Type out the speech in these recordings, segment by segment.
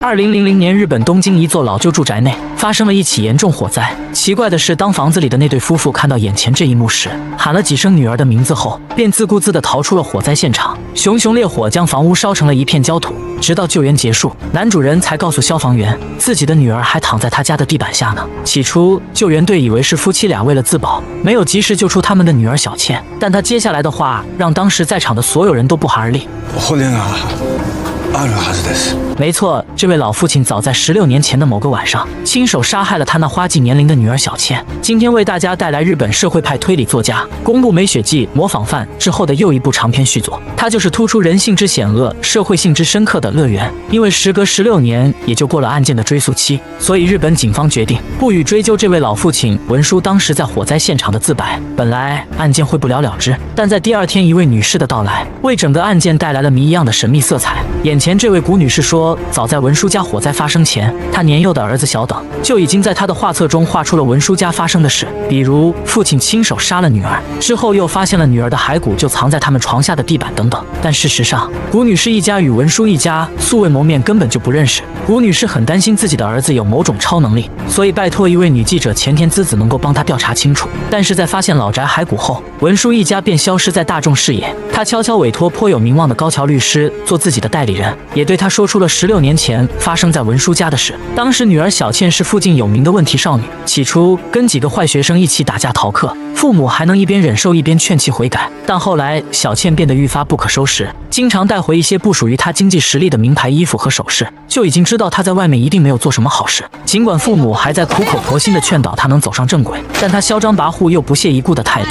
2000年，日本东京一座老旧住宅内发生了一起严重火灾。奇怪的是，当房子里的那对夫妇看到眼前这一幕时，喊了几声女儿的名字后，便自顾自地逃出了火灾现场。熊熊烈火将房屋烧成了一片焦土。直到救援结束，男主人才告诉消防员，自己的女儿还躺在他家的地板下呢。起初，救援队以为是夫妻俩为了自保，没有及时救出他们的女儿小倩，但他接下来的话让当时在场的所有人都不寒而栗。没错，这位老父亲早在16年前的某个晚上，亲手杀害了他那花季年龄的女儿小倩。今天为大家带来日本社会派推理作家公布美雪纪模仿犯之后的又一部长篇续作，它就是突出人性之险恶、社会性之深刻的《乐园》。因为时隔16年，也就过了案件的追诉期，所以日本警方决定不予追究这位老父亲文书当时在火灾现场的自白。本来案件会不了了之，但在第二天一位女士的到来，为整个案件带来了谜一样的神秘色彩。眼前这位古女士说，早在文书家火灾发生前，她年幼的儿子小等就已经在她的画册中画出了文书家发生的事，比如父亲亲手杀了女儿，之后又发现了女儿的骸骨就藏在他们床下的地板等等。但事实上，古女士一家与文书一家素未谋面，根本就不认识。古女士很担心自己的儿子有某种超能力，所以拜托一位女记者前田滋子能够帮她调查清楚。但是在发现老宅骸骨后，文书一家便消失在大众视野。她悄悄委托颇有名望的高桥律师做自己的代理人，也对他说出了16年前发生在文书家的事。当时女儿小倩是附近有名的问题少女，起初跟几个坏学生一起打架逃课，父母还能一边忍受一边劝其悔改。但后来小倩变得愈发不可收拾，经常带回一些不属于她经济实力的名牌衣服和首饰，就已经知道她在外面一定没有做什么好事。尽管父母还在苦口婆心地劝导她能走上正轨，但她嚣张跋扈又不屑一顾的态度。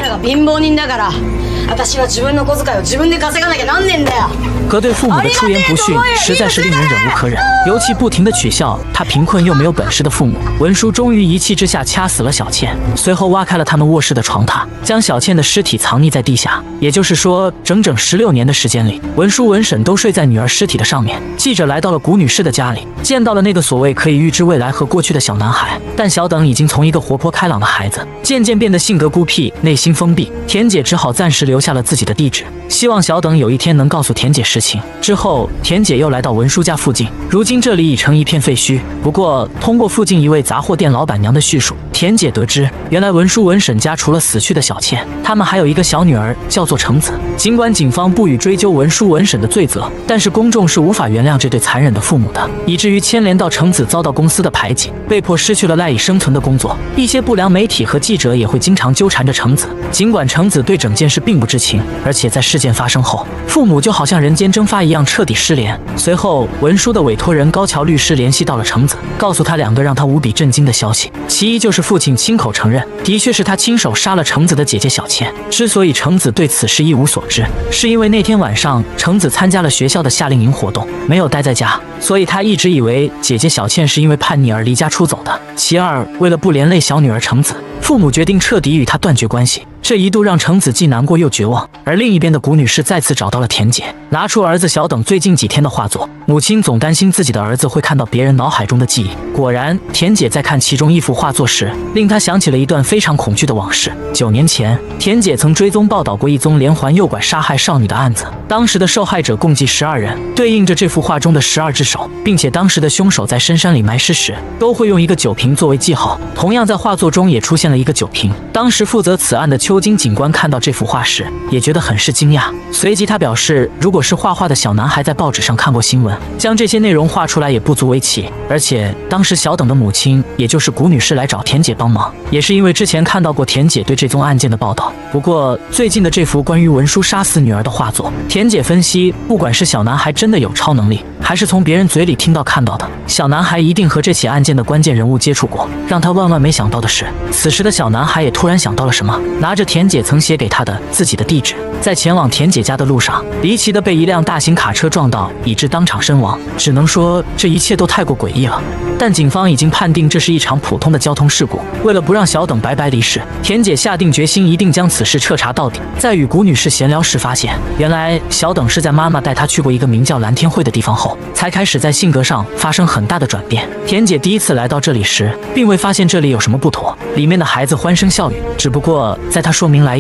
可对父母的出言不逊实在是令人忍无可忍，尤其不停地取笑他贫困又没有本事的父母。文书终于一气之下掐死了小倩，随后挖开了他们卧室的床榻，将小倩的尸体藏匿在地下。也就是说，整整16年的时间里，文书文审都睡在女儿尸体的上面。记者来到了古女士的家里，见到了那个所谓可以预知未来和过去的小男孩，但小等已经从一个活泼开朗的孩子，渐渐变得性格孤僻、内心封闭。田姐只好暂时留下了自己的地址，希望小等有一天能告诉田姐实情。之后，田姐又来到文书家附近，如今这里已成一片废墟。不过，通过附近一位杂货店老板娘的叙述，田姐得知，原来文书文审家除了死去的小倩，他们还有一个小女儿，叫做橙子。尽管警方不予追究文书文审的罪责，但是公众是无法原谅这对残忍的父母的，以至于牵连到橙子遭到公司的排挤，被迫失去了赖以生存的工作。一些不良媒体和记者也会经常纠缠着橙子，尽管橙子对整件事并不知情，而且在事件发生后，父母就好像人间蒸发一样彻底失联。随后，文书的委托人高桥律师联系到了橙子，告诉他2个让他无比震惊的消息。其一就是父亲亲口承认，的确是他亲手杀了橙子的姐姐小倩。之所以橙子对此事一无所知，是因为那天晚上橙子参加了学校的夏令营活动，没有待在家，所以他一直以为姐姐小倩是因为叛逆而离家出走的。其二，为了不连累小女儿橙子，父母决定彻底与她断绝关系。这一度让橙子既难过又绝望。而另一边的古女士再次找到了田姐，拿出儿子小等最近几天的画作。母亲总担心自己的儿子会看到别人脑海中的记忆。果然，田姐在看其中一幅画作时，令她想起了一段非常恐惧的往事。9年前，田姐曾追踪报道过一宗连环诱拐杀害少女的案子，当时的受害者共计12人，对应着这幅画中的12只手，并且当时的凶手在深山里埋尸时，都会用一个酒瓶作为记号。同样在画作中也出现了一个酒瓶。当时负责此案的秋金警官看到这幅画时，也觉得很是惊讶。随即他表示，如果是画画的小男孩在报纸上看过新闻，将这些内容画出来也不足为奇。而且当时小等的母亲，也就是古女士来找田姐帮忙，也是因为之前看到过田姐对这宗案件的报道。不过最近的这幅关于文书杀死女儿的画作，田姐分析，不管是小男孩真的有超能力，还是从别人嘴里听到看到的，小男孩一定和这起案件的关键人物接触过。让他万万没想到的是，此时的小男孩也突然想到了什么，拿着田姐曾写给他的自己的地址，在前往田姐家的路上，离奇的被一辆大型卡车撞到，以致当场身亡。只能说这一切都太过诡异了。但警方已经判定这是一场普通的交通事故。为了不让小等白白离世，田姐下定决心一定将此事彻查到底。在与古女士闲聊时发现，原来小等是在妈妈带她去过一个名叫蓝天会的地方后，才开始在性格上发生很大的转变。田姐第一次来到这里时，并未发现这里有什么不妥，里面的孩子欢声笑语。只不过在她说明来意后，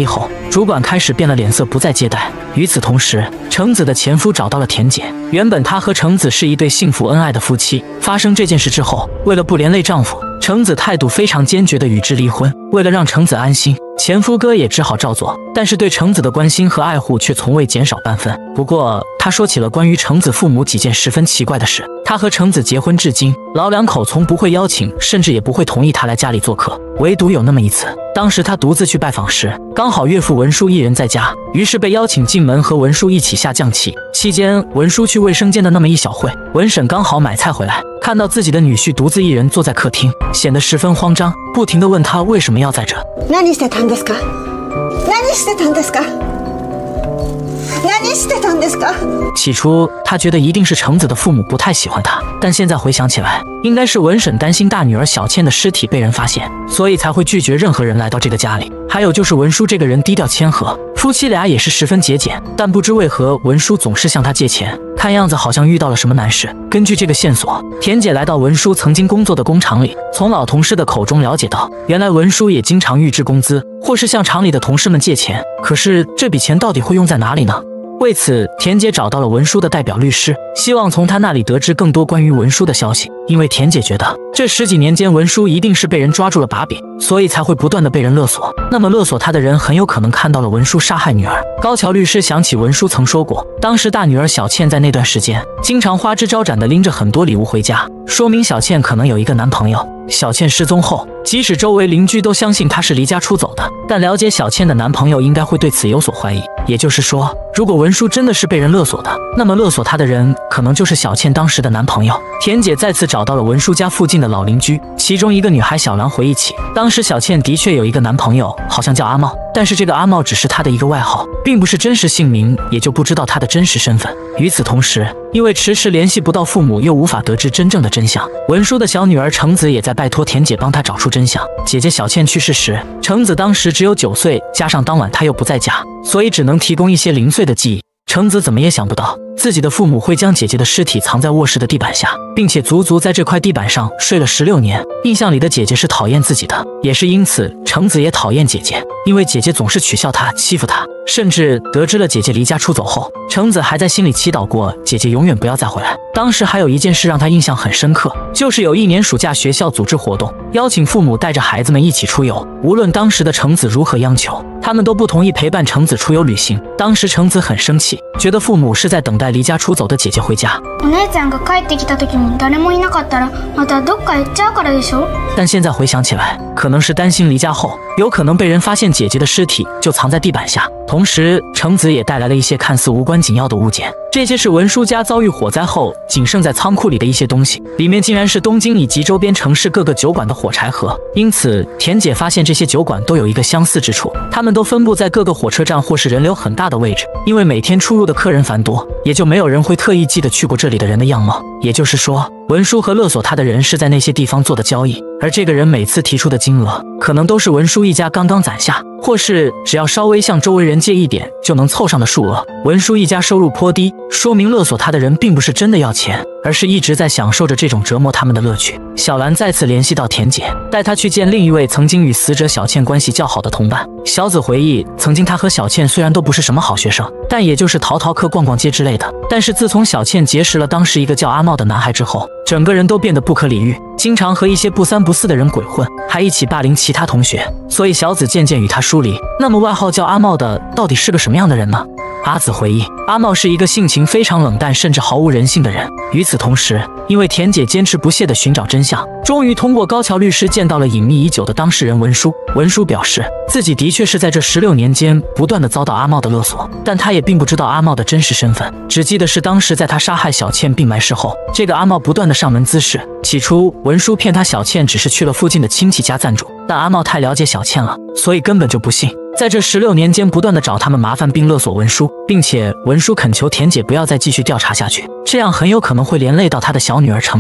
主管开始变了脸色，不再接待。与此同时，橙子的前夫找到了田姐。原本他和橙子是一对幸福恩爱的夫妻，发生这件事之后，为了不连累丈夫，橙子态度非常坚决地与之离婚。为了让橙子安心，前夫哥也只好照做，但是对橙子的关心和爱护却从未减少半分。不过他说起了关于橙子父母几件十分奇怪的事。他和橙子结婚至今，老两口从不会邀请，甚至也不会同意他来家里做客，唯独有那么一次，当时他独自去拜访时，刚好岳父文书一人在家，于是被邀请进门和文书一起下象棋。期间文书去卫生间的那么一小会，文婶刚好买菜回来，看到自己的女婿独自一人坐在客厅，显得十分慌张，不停地问他为什么要在这。 何してたんですか？何してたんですか？何してたんですか？ 起初他觉得一定是橙子的父母不太喜欢他，但现在回想起来，应该是文婶担心大女儿小倩的尸体被人发现，所以才会拒绝任何人来到这个家里。还有就是文书这个人低调谦和，夫妻俩也是十分节俭，但不知为何文书总是向他借钱，看样子好像遇到了什么难事。根据这个线索，田姐来到文书曾经工作的工厂里，从老同事的口中了解到，原来文书也经常预支工资，或是向厂里的同事们借钱。可是这笔钱到底会用在哪里呢？为此，田姐找到了文书的代表律师，希望从他那里得知更多关于文书的消息。因为田姐觉得这十几年间文书一定是被人抓住了把柄，所以才会不断的被人勒索。那么勒索他的人很有可能看到了文书杀害女儿。高桥律师想起文书曾说过，当时大女儿小倩在那段时间经常花枝招展的拎着很多礼物回家，说明小倩可能有一个男朋友。小倩失踪后，即使周围邻居都相信她是离家出走的，但了解小倩的男朋友应该会对此有所怀疑。也就是说，如果文书真的是被人勒索的，那么勒索她的人可能就是小倩当时的男朋友。田姐再次找到了文书家附近的老邻居，其中一个女孩小兰回忆起，当时小倩的确有一个男朋友，好像叫阿茂，但是这个阿茂只是她的一个外号，并不是真实姓名，也就不知道她的真实身份。与此同时，因为迟迟联系不到父母，又无法得知真正的真相，文书的小女儿橙子也在拜托田姐帮她找出真相。姐姐小倩去世时，橙子当时只有9岁，加上当晚她又不在家，所以只能提供一些零碎的记忆。橙子怎么也想不到，自己的父母会将姐姐的尸体藏在卧室的地板下，并且足足在这块地板上睡了16年。印象里的姐姐是讨厌自己的，也是因此橙子也讨厌姐姐，因为姐姐总是取笑她，欺负她。甚至得知了姐姐离家出走后，橙子还在心里祈祷过姐姐永远不要再回来。当时还有一件事让她印象很深刻，就是有一年暑假学校组织活动，邀请父母带着孩子们一起出游，无论当时的橙子如何央求，他们都不同意陪伴橙子出游旅行。当时橙子很生气，觉得父母是在等待离家出走的姐姐回家。 お姉ちゃんが帰ってきた時に誰もいなかったらまたどっか行っちゃうからでしょ。 但现在回想起来，可能是担心离家后有可能被人发现姐姐的尸体就藏在地板下。同时，橙子也带来了一些看似无关紧要的物件，这些是文书家遭遇火灾后仅剩在仓库里的一些东西，里面竟然是东京以及周边城市各个酒馆的火柴盒。因此，田姐发现这些酒馆都有一个相似之处，它们都分布在各个火车站或是人流很大的位置。因为每天出入的客人繁多，也就没有人会特意记得去过这里的人的样貌。也就是说，文书和勒索他的人是在那些地方做的交易，而这个人每次提出的金额，可能都是文书一家刚刚攒下，或是只要稍微向周围人借一点就能凑上的数额。文书一家收入颇低，说明勒索他的人并不是真的要钱，而是一直在享受着这种折磨他们的乐趣。小兰再次联系到田姐，带她去见另一位曾经与死者小倩关系较好的同伴。小紫回忆，曾经她和小倩虽然都不是什么好学生，但也就是逃课、逛逛街之类的。但是自从小倩结识了当时一个叫阿茂的男孩之后，整个人都变得不可理喻，经常和一些不三不四的人鬼混，还一起霸凌其他同学，所以小紫渐渐与他疏离。那么外号叫阿茂的到底是个什么样的人呢？阿紫回忆，阿茂是一个性情非常冷淡甚至毫无人性的人。与此同时，因为田姐坚持不懈地寻找真相，终于通过高桥律师见到了隐秘已久的当事人文书。文书表示自己的确是在这16年间不断地遭到阿茂的勒索，但他也并不知道阿茂的真实身份，只记得是当时在他杀害小倩并埋尸后，这个阿茂不断地上门滋事。起初文书骗他小倩只是去了附近的亲戚家暂住，但阿茂太了解小倩了，所以根本就不信。在这16年间不断地找他们麻烦并勒索文书，并且文书恳求田姐不要再继续调查下去，这样很有可能会连累到他的小女儿橙子。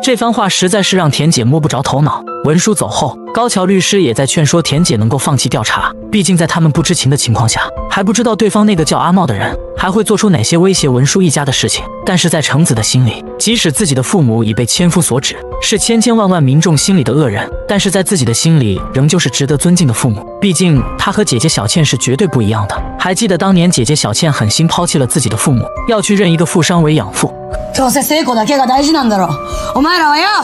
这番话实在是让田姐摸不着头脑。文书走后，高桥律师也在劝说田姐能够放弃调查，毕竟在他们不知情的情况下，还不知道对方那个叫阿茂的人还会做出哪些威胁文书一家的事情。但是在橙子的心里，即使自己的父母已被千夫所指，是千千万万民众心里的恶人，但是在自己的心里仍旧是值得尊敬的父母。毕竟他和姐姐小倩是绝对不一样的。还记得当年姐姐小倩狠心抛弃了自己的父母，要去认一个富商为养父。 どうせ聖子だけが大事なんだろ。お前らはよ。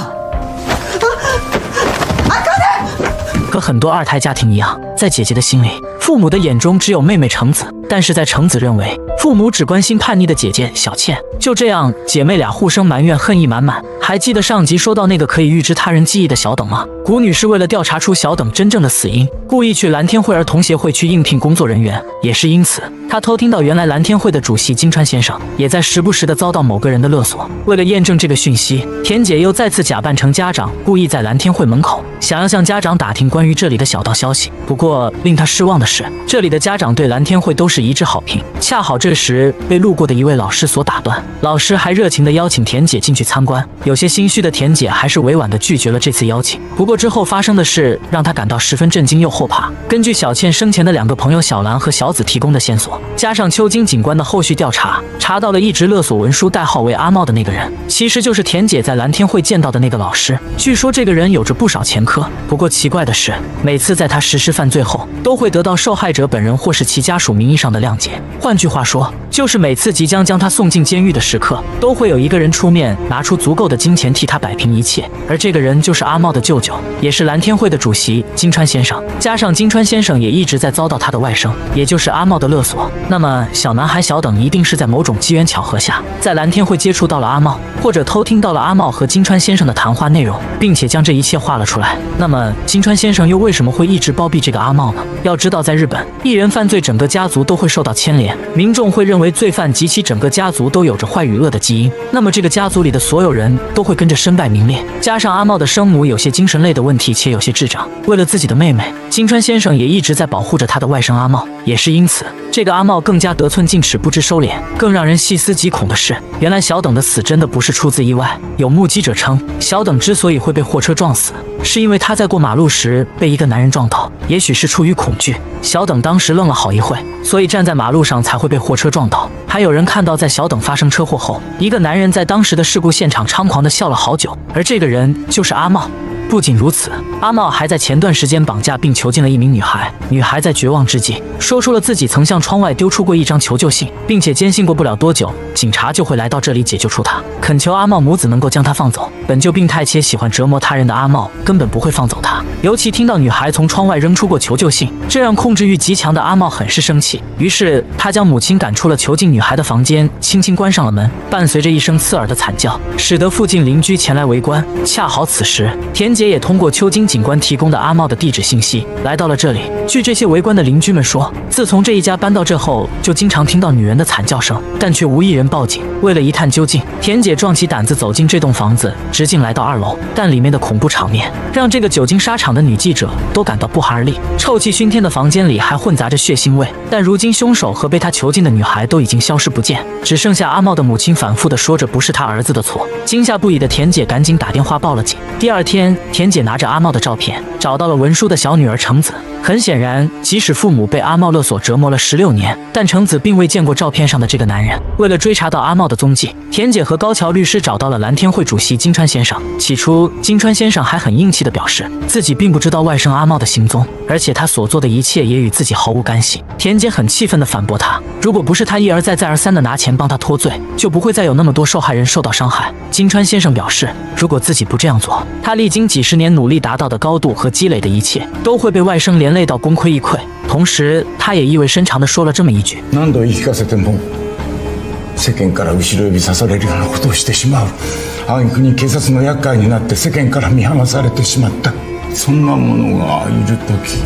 和很多二胎家庭一样，在姐姐的心里，父母的眼中只有妹妹橙子，但是在橙子认为，父母只关心叛逆的姐姐小倩。就这样，姐妹俩互生埋怨，恨意满满。还记得上集说到那个可以预知他人记忆的小等吗？谷女士为了调查出小等真正的死因，故意去蓝天会儿童协会去应聘工作人员。也是因此，她偷听到原来蓝天会的主席金川先生也在时不时的遭到某个人的勒索。为了验证这个讯息，田姐又再次假扮成家长，故意在蓝天会门口想要向家长打听关于这里的小道消息。不过令她失望的是，这里的家长对蓝天会都是一致好评。恰好这时被路过的一位老师所打断，老师还热情地邀请田姐进去参观。有些心虚的田姐还是委婉地拒绝了这次邀请。不过之后发生的事让她感到十分震惊又后怕。根据小倩生前的两个朋友小兰和小紫提供的线索，加上秋金警官的后续调查，查到了一直勒索文书代号为阿茂的那个人，其实就是田姐在蓝天会见到的那个老师。据说这个人有着不少前科，不过奇怪的是，每次在他实施犯罪后，都会得到受害者本人或是其家属名义上的谅解。换句话说，就是每次即将将他送进监狱的时刻，都会有一个人出面拿出足够的金钱替他摆平一切。而这个人就是阿茂的舅舅，也是蓝天会的主席金川先生。加上金川先生也一直在遭到他的外甥，也就是阿茂的勒索。那么小男孩小等一定是在某种机缘巧合下，在蓝天会接触到了阿茂，或者偷听到了阿茂和金川先生的谈话内容，并且将这一切画了出来。那么金川先生又为什么会一直包庇这个阿茂呢？要知道，在日本，一人犯罪，整个家族都会受到牵连，民众会认为罪犯及其整个家族都有着坏与恶的基因，那么这个家族里的所有人都会跟着身败名裂。加上阿茂的生母有些精神类的问题，且有些智障，为了自己的妹妹，金川先生也一直在保护着他的外甥阿茂。也是因此，这个阿茂更加得寸进尺，不知收敛。更让人细思极恐的是，原来小等的死真的不是出自意外。有目击者称，小等之所以会被货车撞死，是因为他在过马路时被一个男人撞倒。也许是出于恐惧，小等当时愣了好一会，所以站在马路上才会被货车撞倒。还有人看到，在小等发生车祸后，一个男人在当时的事故现场猖狂地笑了好久，而这个人就是阿茂。不仅如此，阿茂还在前段时间绑架并囚禁了一名女孩。女孩在绝望之际，说出了自己曾向窗外丢出过一张求救信，并且坚信过不了多久，警察就会来到这里解救出她，恳求阿茂母子能够将她放走。本就病态且喜欢折磨他人的阿茂根本不会放走她，尤其听到女孩从窗外扔出过求救信，这让控制欲极强的阿茂很是生气。于是他将母亲赶出了囚禁女孩的房间，轻轻关上了门，伴随着一声刺耳的惨叫，使得附近邻居前来围观。恰好此时，田姐也通过秋金警官提供的阿茂的地址信息来到了这里。据这些围观的邻居们说，自从这一家搬到这后，就经常听到女人的惨叫声，但却无一人报警。为了一探究竟，田姐壮起胆子走进这栋房子，直径来到2楼，但里面的恐怖场面让这个久经沙场的女记者都感到不寒而栗。臭气熏天的房间里还混杂着血腥味，但如今凶手和被他囚禁的女孩都已经消失不见，只剩下阿茂的母亲反复地说着不是他儿子的错。惊吓不已的田姐赶紧打电话报了警。第二天，田姐拿着阿茂的照片找到了文书的小女儿橙子。很显然，即使父母被阿茂勒索折磨了16年，但橙子并未见过照片上的这个男人。为了追查到阿茂的踪迹，田姐和高桥律师找到了蓝天会主席金川先生。起初，金川先生还很硬气地表示自己并不知道外甥阿茂的行踪，而且他所做的一切也与自己毫无干系。田姐很气愤地反驳他，如果不是他一而再再而三地拿钱帮他脱罪，就不会再有那么多受害人受到伤害。金川先生表示，如果自己不这样做，他历经几十年努力达到的高度和积累的一切都会被外甥连累到功亏一篑。同时，他也意味深長地說了這麼一句： 何度言い聞かせても世間から後ろ指さされるようなことをしてしまう。挙句に警察の厄介になって世間から見放されてしまった。そんなものがいるとき、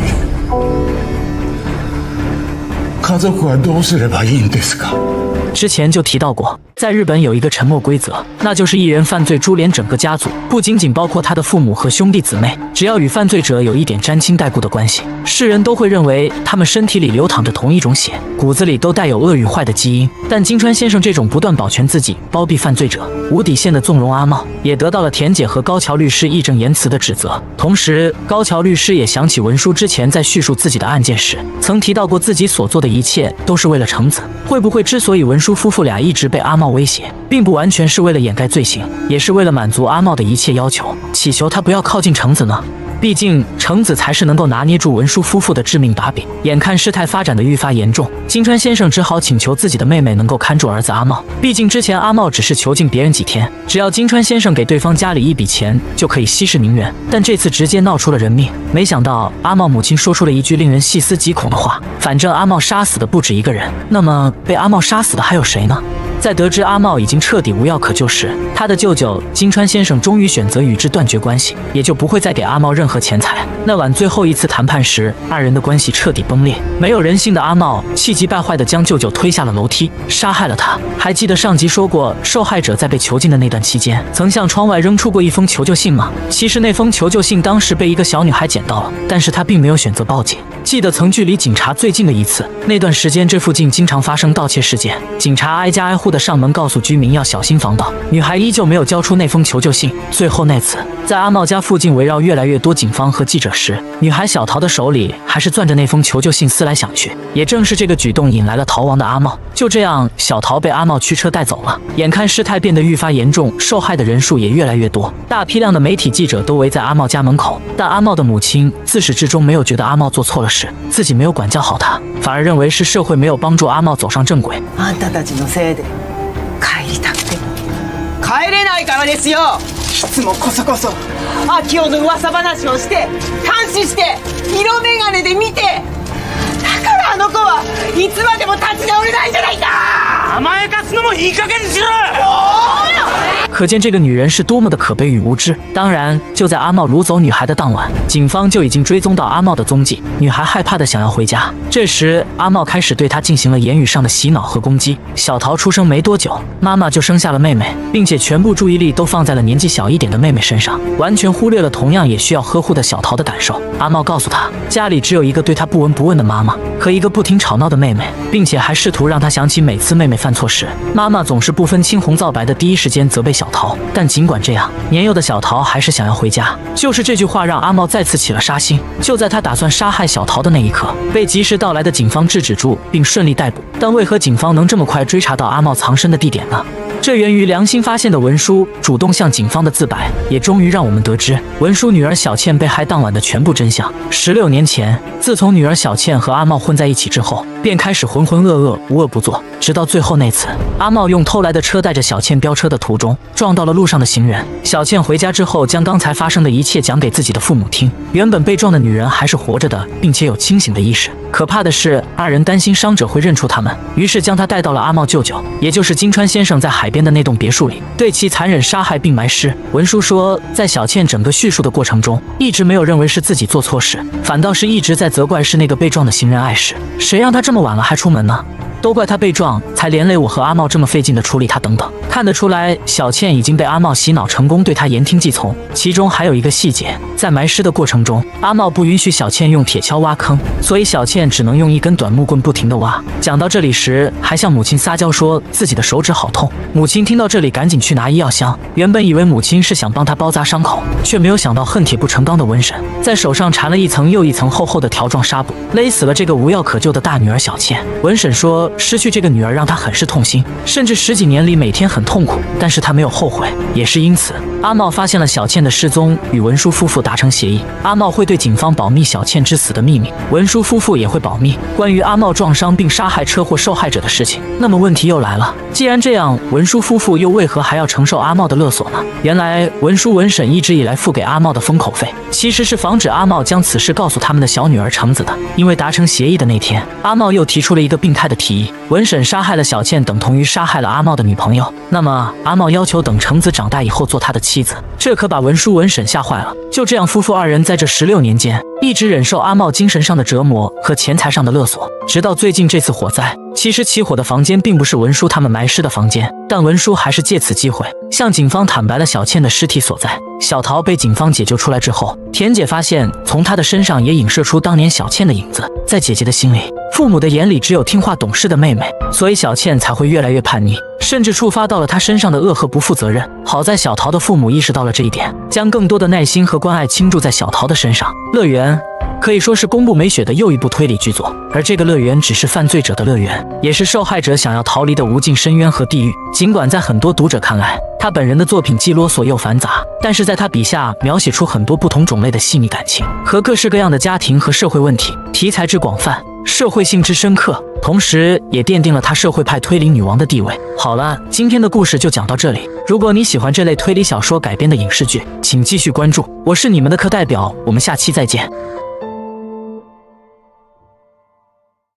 家族はどうすればいいんですか？ 之前就提到过， 在日本有一个沉默规则，那就是一人犯罪株连整个家族，不仅仅包括他的父母和兄弟姊妹，只要与犯罪者有一点沾亲带故的关系，世人都会认为他们身体里流淌着同一种血，骨子里都带有恶与坏的基因。但金川先生这种不断保全自己、包庇犯罪者、无底线的纵容阿茂，也得到了田姐和高桥律师义正言辞的指责。同时，高桥律师也想起文书之前在叙述自己的案件时，曾提到过自己所做的一切都是为了橙子。会不会之所以文书夫妇俩一直被阿茂威胁，并不完全是为了掩盖罪行，也是为了满足阿茂的一切要求，祈求他不要靠近橙子呢？毕竟橙子才是能够拿捏住文书夫妇的致命把柄。眼看事态发展的愈发严重，金川先生只好请求自己的妹妹能够看住儿子阿茂。毕竟之前阿茂只是囚禁别人几天，只要金川先生给对方家里一笔钱就可以息事宁人，但这次直接闹出了人命。没想到阿茂母亲说出了一句令人细思极恐的话，反正阿茂杀死的不止一个人，那么被阿茂杀死的还有谁呢？在得知阿茂已经彻底无药可救时，他的舅舅金川先生终于选择与之断绝关系，也就不会再给阿茂任何钱财。那晚最后一次谈判时，二人的关系彻底崩裂。没有人性的阿茂气急败坏地将舅舅推下了楼梯，杀害了他。还记得上集说过，受害者在被囚禁的那段期间，曾向窗外扔出过一封求救信吗？其实那封求救信当时被一个小女孩捡到了，但是她并没有选择报警。记得曾距离警察最近的一次，那段时间这附近经常发生盗窃事件，警察挨家挨户的上门告诉居民要小心防盗。女孩依旧没有交出那封求救信。最后那次，在阿茂家附近围绕越来越多警方和记者时，女孩小桃的手里还是攥着那封求救信思来想去。也正是这个举动引来了逃亡的阿茂。就这样，小桃被阿茂驱车带走了。眼看事态变得愈发严重，受害的人数也越来越多，大批量的媒体记者都围在阿茂家门口。但阿茂的母亲自始至终没有觉得阿茂做错了事，自己没有管教好他，反而认为是社会没有帮助阿茂走上正轨。 あんたたちのせいで帰りたくても帰れないからですよ。いつもこそこそ秋代の噂話をして監視して色眼鏡で見て、だからあの子はいつまでも立ち直れないじゃないか。甘やかすのもいい加減にしろ。 可见这个女人是多么的可悲与无知。当然，就在阿茂掳走女孩的当晚，警方就已经追踪到阿茂的踪迹。女孩害怕的想要回家，这时阿茂开始对她进行了言语上的洗脑和攻击。小桃出生没多久，妈妈就生下了妹妹，并且全部注意力都放在了年纪小一点的妹妹身上，完全忽略了同样也需要呵护的小桃的感受。阿茂告诉她，家里只有一个对她不闻不问的妈妈和一个不停吵闹的妹妹，并且还试图让她想起每次妹妹犯错时，妈妈总是不分青红皂白的第一时间责备小桃。但尽管这样，年幼的小桃还是想要回家。就是这句话让阿茂再次起了杀心。就在他打算杀害小桃的那一刻，被及时到来的警方制止住，并顺利逮捕。但为何警方能这么快追查到阿茂藏身的地点呢？这源于良心发现的文书主动向警方的自白，也终于让我们得知文书女儿小倩被害当晚的全部真相。16年前，自从女儿小倩和阿茂混在一起之后，便开始浑浑噩噩，无恶不作，直到最后那次，阿茂用偷来的车带着小倩飙车的途中，撞到了路上的行人。小倩回家之后，将刚才发生的一切讲给自己的父母听。原本被撞的女人还是活着的，并且有清醒的意识。可怕的是，二人担心伤者会认出他们，于是将她带到了阿茂舅舅，也就是金川先生在海边的那栋别墅里，对其残忍杀害并埋尸。文书说，在小倩整个叙述的过程中，一直没有认为是自己做错事，反倒是一直在责怪是那个被撞的行人碍事。谁让他这么晚了还出门呢？都怪他被撞，才连累我和阿茂这么费劲的处理他等等。看得出来，小倩已经被阿茂洗脑成功，对他言听计从。其中还有一个细节，在埋尸的过程中，阿茂不允许小倩用铁锹挖坑，所以小倩只能用一根短木棍不停地挖。讲到这里时，还向母亲撒娇说自己的手指好痛。母亲听到这里赶紧去拿医药箱，原本以为母亲是想帮他包扎伤口，却没有想到恨铁不成钢的瘟神在手上缠了一层又一层厚厚的条状纱布，勒死了这个无药可救的大女儿小倩。瘟神说，失去这个女儿让他很是痛心，甚至10几年里每天很痛苦，但是他没有后悔。也是因此，阿茂发现了小倩的失踪，与文书夫妇达成协议，阿茂会对警方保密小倩之死的秘密，文书夫妇也会保密关于阿茂撞伤并杀害车祸受害者的事情。那么问题又来了，既然这样，文书夫妇又为何还要承受阿茂的勒索呢？原来文书文审一直以来付给阿茂的封口费，其实是防止阿茂将此事告诉他们的小女儿橙子的。因为达成协议的那天，阿茂又提出了一个病态的提议，文审杀害了小倩等同于杀害了阿茂的女朋友，那么阿茂要求等橙子长大以后做他的妻子，这可把文书文审吓坏了。就这样，夫妇二人在这16年间一直忍受阿茂精神上的折磨和钱财上的勒索，直到最近这次火灾， 其实起火的房间并不是文书他们埋尸的房间，但文书还是借此机会向警方坦白了小倩的尸体所在。小桃被警方解救出来之后，田姐发现从她的身上也影射出当年小倩的影子。在姐姐的心里，父母的眼里只有听话懂事的妹妹，所以小倩才会越来越叛逆，甚至触发到了她身上的恶和不负责任。好在小桃的父母意识到了这一点，将更多的耐心和关爱倾注在小桃的身上。乐园可以说是宫部美雪的又一部推理剧作，而这个乐园只是犯罪者的乐园，也是受害者想要逃离的无尽深渊和地狱。尽管在很多读者看来，他本人的作品既啰嗦又繁杂，但是在他笔下描写出很多不同种类的细腻感情和各式各样的家庭和社会问题，题材之广泛，社会性之深刻，同时也奠定了她社会派推理女王的地位。好了，今天的故事就讲到这里。如果你喜欢这类推理小说改编的影视剧，请继续关注。我是你们的课代表，我们下期再见。